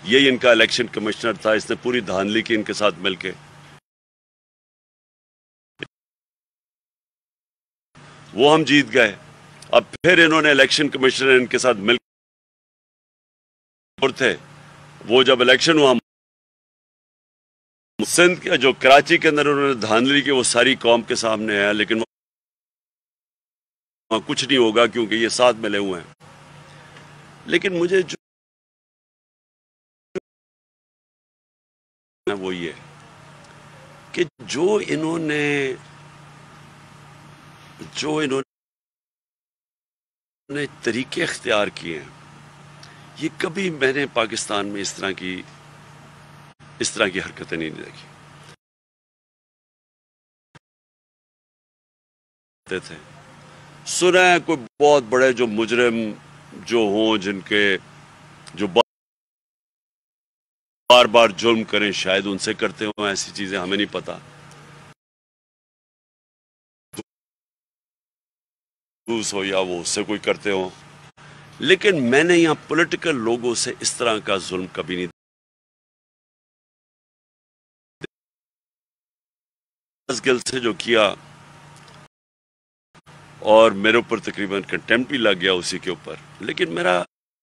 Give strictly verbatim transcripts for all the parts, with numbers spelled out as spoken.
यही इनका election commissioner था, इसने पूरी धांधली की इनके साथ मिलके। वो हम जीत गए। अब फिर इन्होंने इलेक्शन कमिश्नर इनके साथ मिल थे, वो जब इलेक्शन हुआ सिंध के जो कराची के अंदर उन्होंने धांधली की, वो सारी कौम के सामने है, लेकिन वहां कुछ नहीं होगा क्योंकि ये साथ मिले हुए हैं। लेकिन मुझे जो वो ये कि जो इन्होंने जो इन्होंने तरीके इख्तियार किए हैं, ये कभी मैंने पाकिस्तान में इस तरह की इस तरह की हरकतें नहीं देखी थे। सुना है कोई बहुत बड़े जो मुजरिम जो हों, जिनके जो बार बार जुल्म करें, शायद उनसे करते हो ऐसी चीजें, हमें नहीं पता। हो या वो उससे कोई करते हो, लेकिन मैंने यहां पॉलिटिकल लोगों से इस तरह का जुल्म कभी नहीं गिल से जो किया, और मेरे ऊपर तकरीबन कंटेम्प्ट भी लग गया उसी के ऊपर। लेकिन मेरा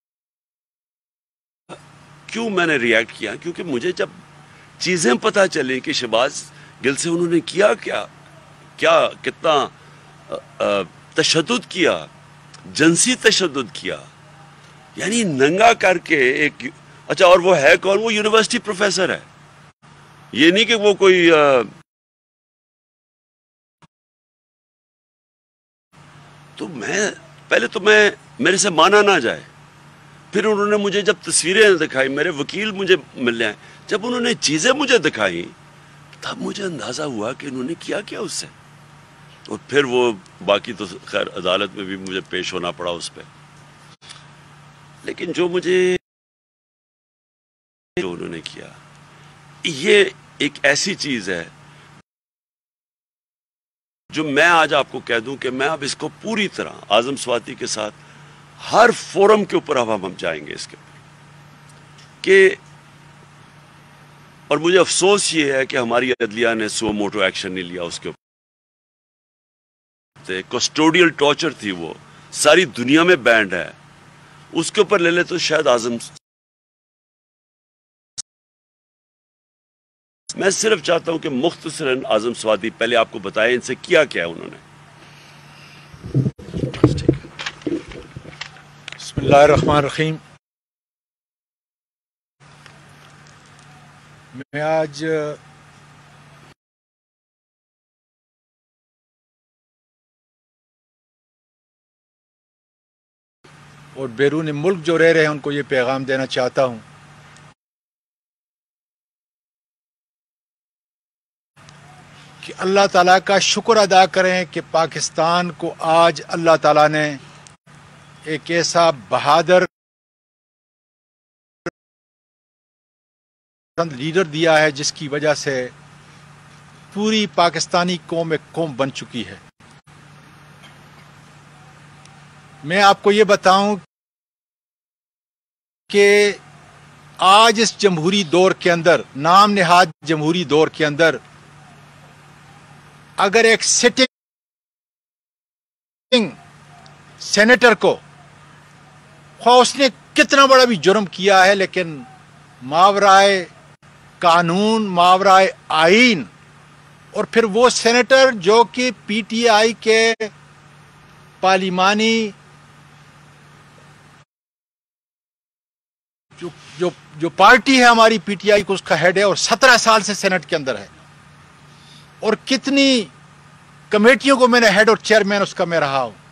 क्यों मैंने रिएक्ट किया, क्योंकि मुझे जब चीजें पता चली कि शहबाज गिल से उन्होंने किया क्या क्या कितना तशद्दुद किया, जिनसी तशद्दुद किया, यानी नंगा करके एक। अच्छा, और वो है कौन? वो यूनिवर्सिटी प्रोफेसर है, ये नहीं कि वो कोई आ, तो मैं पहले तो मैं मेरे से माना ना जाए। फिर उन्होंने मुझे जब तस्वीरें दिखाई, मेरे वकील मुझे मिलने आए, जब उन्होंने चीजें मुझे दिखाई तब मुझे अंदाजा हुआ कि उन्होंने किया क्या उससे। और फिर वो बाकी तो खैर अदालत में भी मुझे पेश होना पड़ा उस पर। लेकिन जो मुझे जो उन्होंने किया, ये एक ऐसी चीज है जो मैं आज आपको कह दूं कि मैं अब इसको पूरी तरह आजम स्वाति के साथ हर फोरम के ऊपर अब हम जाएंगे इसके ऊपर कि, और मुझे अफसोस ये है कि हमारी अदलिया ने सो मोटो एक्शन नहीं लिया उसके ऊपर। कस्टोडियल टॉर्चर थी, वो सारी दुनिया में बैंड है, उसके ऊपर ले ले तो शायद आजम। मैं सिर्फ चाहता हूं कि मुख्तसरन आजम स्वाति पहले आपको बताएं इनसे किया क्या है उन्होंने। बिस्मिल्लाहिर्रहमानिर्रहीम। मैं आज और बैरून मुल्क जो रह रहे हैं उनको ये पैगाम देना चाहता हूं कि अल्लाह ताला का शुक्र अदा करें कि पाकिस्तान को आज अल्लाह ताला ने एक ऐसा बहादुर लीडर दिया है जिसकी वजह से पूरी पाकिस्तानी कौम एक कौम बन चुकी है। मैं आपको ये बताऊं कि आज इस जमहूरी दौर के अंदर, नाम निहाद जमहूरी दौर के अंदर, अगर एक सिटिंग सेनेटर को, ख्वाह उसने कितना बड़ा भी जुर्म किया है, लेकिन मावराए कानून, मावराए आईन, और फिर वो सेनेटर जो कि पीटीआई के पार्लिमानी जो जो जो पार्टी है हमारी पीटीआई को, उसका हेड है और सत्रह साल से सेनेट के अंदर है, और कितनी कमेटियों को मैंने हेड और चेयरमैन उसका मैं रहा हूं।